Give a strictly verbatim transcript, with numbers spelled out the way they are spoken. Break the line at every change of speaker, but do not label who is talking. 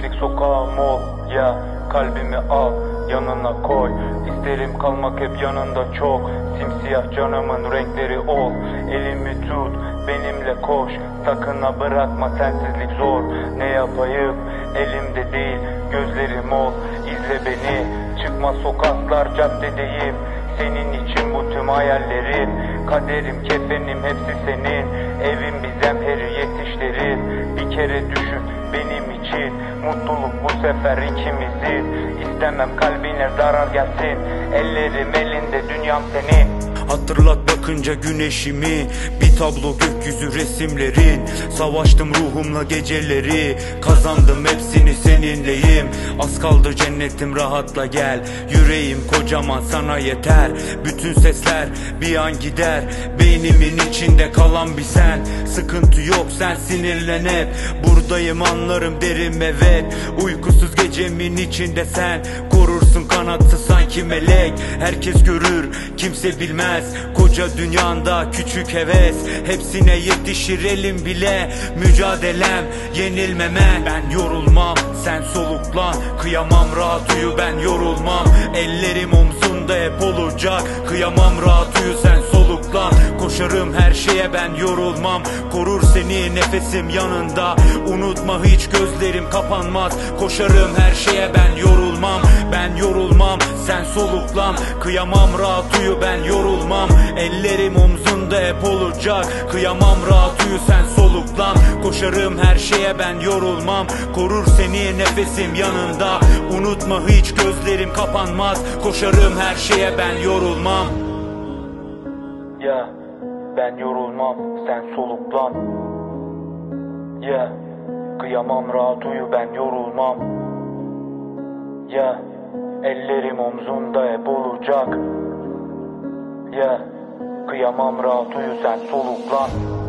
Sensizlik sokağım ol ya, kalbimi al yanına koy. İsterim kalmak hep yanında çok. Simsiyah canımın renkleri ol. Elimi tut, benimle koş. Sakın ha bırakma, sensizlik zor. Ne yapayım, elimde değil, gözlerim ol. İzle beni, çıkma sokaklar, caddedeyim. Senin için bu tüm hayallerim. Kaderim, kefenim hepsi senin. Evim bir zemheri yetişlerin. Bir kere düşün benim için. Mutluluk bu sefer ikimizin. İstemem kalbine zarar gelsin. Ellerim elinde, dünyam senin.
Hatırlat bakınca güneşimi, bir tablo gökyüzü resimlerin. Savaştım ruhumla geceleri, kazandım hepsini seninleyim. Az kaldı cennetim, rahatla gel. Yüreğim kocaman, sana yeter. Bütün sesler bir an gider. Beynimin içinde kalan bir sen. Sıkıntı yok, sen sinirlen hep. Buradayım, anlarım derim evet. Uykusuz gecemin içinde sen korursun, kanatsız sanki melek. Herkes görür, kimse bilmez. Koca dünyanda küçük heves, hepsine yetişir elim bile. Mücadelem yenilmeme. Ben yorulmam, sen soluklan. Kıyamam rahat uyu, ben yorulmam. Ellerim omzunda hep olacak. Kıyamam rahat uyu, sen soluklan. Koşarım her şeye, ben yorulmam. Korur seni nefesim yanında. Unutma hiç gözlerim kapanmaz. Koşarım her şeye, ben yorulmam. Ben yorulmam, sen soluklan. Kıyamam rahat uyu, ben yorulmam. Ellerim omzunda hep olacak. Kıyamam rahat uyu, sen soluklan. Koşarım her şeye, ben yorulmam. Korur seni nefesim yanında. Unutma hiç gözlerim kapanmaz. Koşarım her şeye, ben yorulmam.
Ya ben yorulmam, sen soluklan. Ya kıyamam rahat uyu, ben yorulmam. Ya ellerim omzunda hep olacak. Ya kıyamam rahat uyu, sen soluklan.